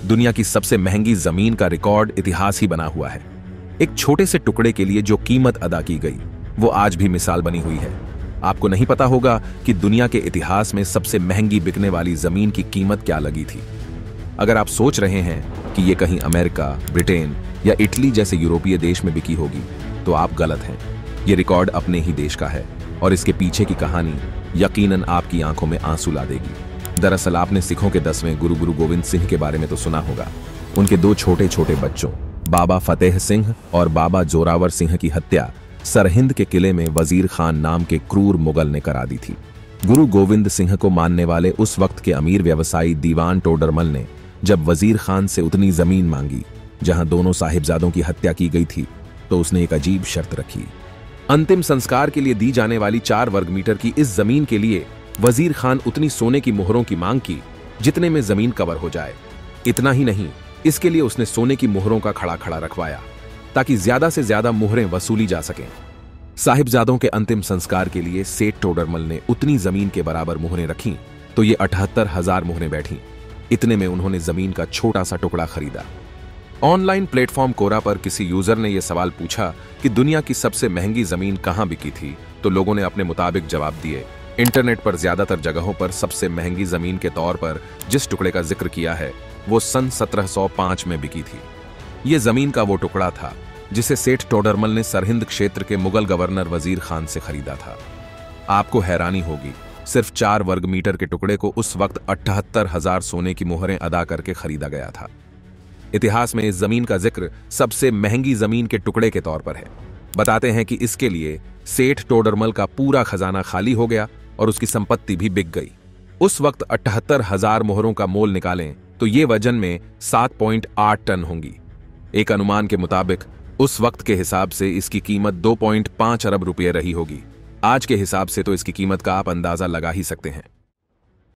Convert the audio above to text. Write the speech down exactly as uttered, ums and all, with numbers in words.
दुनिया की सबसे महंगी जमीन का रिकॉर्ड इतिहास ही बना हुआ है। एक छोटे से टुकड़े के लिए जो कीमत अदा की गई वो आज भी मिसाल बनी हुई है। आपको नहीं पता होगा कि दुनिया के इतिहास में सबसे महंगी बिकने वाली जमीन की कीमत क्या लगी थी। अगर आप सोच रहे हैं कि ये कहीं अमेरिका, ब्रिटेन या इटली जैसे यूरोपीय देश में बिकी होगी तो आप गलत हैं। ये रिकॉर्ड अपने ही देश का है और इसके पीछे की कहानी यकीनन आपकी आंखों में आंसू ला देगी। दरअसल आपने सिखों के दसवें गुरु गुरु गोविंद सिंह के बारे में तो सुना होगा। उनके दो छोटे छोटे बच्चों बाबा फतेह सिंह और बाबा जोरावर सिंह की हत्या सरहिंद के किले में वजीर खान नाम के क्रूर मुगल ने करा दी थी। गुरु गोविंद सिंह को मानने वाले उस वक्त के अमीर व्यवसायी दीवान टोडरमल ने जब वजीर खान से उतनी जमीन मांगी जहां दोनों साहिबजादों की हत्या की गई थी तो उसने एक अजीब शर्त रखी। अंतिम संस्कार के लिए दी जाने वाली चार वर्ग मीटर की इस जमीन के लिए वजीर खान उतनी सोने की मोहरों की मांग की जितने में जमीन कवर हो जाए। इतना ही नहीं, इसके लिए उसने सोने की मोहरों का खड़ा खड़ा रखवाया ताकि ज्यादा से ज्यादा मोहरें वसूली जा सकें। साहिबजादों के अंतिम संस्कार के लिए सेठ टोडरमल ने उतनी जमीन के बराबर मोहरें रखीं तो ये अठहत्तर हजार मोहरें बैठीं। इतने में उन्होंने जमीन का छोटा सा टुकड़ा खरीदा। ऑनलाइन प्लेटफॉर्म कोरा पर किसी यूजर ने यह सवाल पूछा कि दुनिया की सबसे महंगी जमीन कहां बिकी थी, तो लोगों ने अपने मुताबिक जवाब दिए। इंटरनेट पर ज्यादातर जगहों पर सबसे महंगी जमीन के तौर पर जिस टुकड़े का जिक्र किया है वो सन सत्रह सौ पाँच में बिकी थी। ये जमीन का वो टुकड़ा था जिसे सेठ टोडरमल ने सरहिंद क्षेत्र के मुगल गवर्नर वजीर खान से खरीदा था। आपको हैरानी होगी, सिर्फ चार वर्ग मीटर के टुकड़े को उस वक्त अठहत्तर हजार सोने की मोहरें अदा करके खरीदा गया था। इतिहास में इस जमीन का जिक्र सबसे महंगी जमीन के टुकड़े के तौर पर है। बताते हैं कि इसके लिए सेठ टोडरमल का पूरा खजाना खाली हो गया और उसकी संपत्ति भी बिक गई। उस वक्त अठहत्तर हजार मोहरों का मोल निकालें तो ये वजन में सात पॉइंट आठ टन होंगी। एक अनुमान के मुताबिक उस वक्त के हिसाब से इसकी कीमत दो पॉइंट पाँच अरब रुपये रही होगी। आज के हिसाब से तो इसकी कीमत का आप अंदाजा लगा ही सकते हैं।